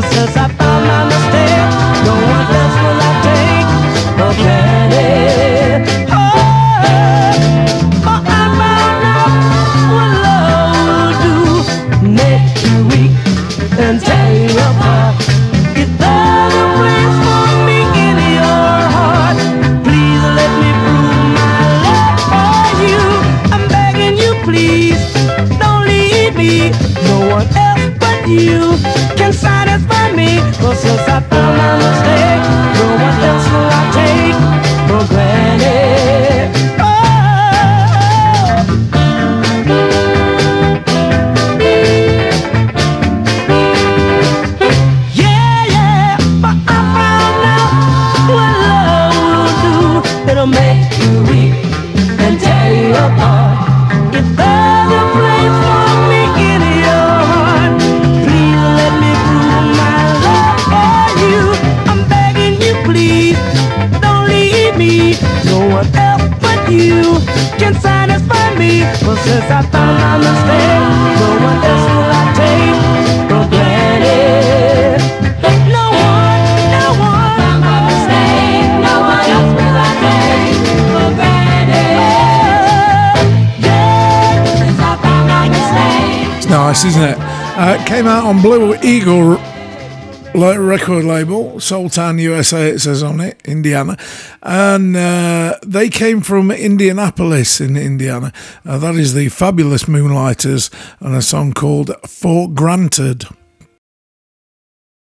since I found my mistake, no one else will I take for granted. Oh, for I found out what love will do, make you weak and tear you apart. If there's a place for me in your heart, please let me prove my love for you. I'm begging you, please, don't leave me. No one else but you can satisfy me. But since I found my mistake, no one else will I take for granted. Oh, yeah, yeah, but I found out what love will do. It'll make you weak and tear you apart. If there's a place for me in your heart, please let me prove my love for you. I'm begging you, please, don't leave me. No one else but you can satisfy me. But since I found my mistake, no one else will I take for granted. No one, no one. Found my mistake, no one else will I take for granted. Yeah, since I found my mistake. It's nice, isn't it? It came out on Blue Eagle record label, Soul Town, USA, it says on it, Indiana. And they came from Indianapolis in Indiana. That is the fabulous Moonlighters and a song called For Granted.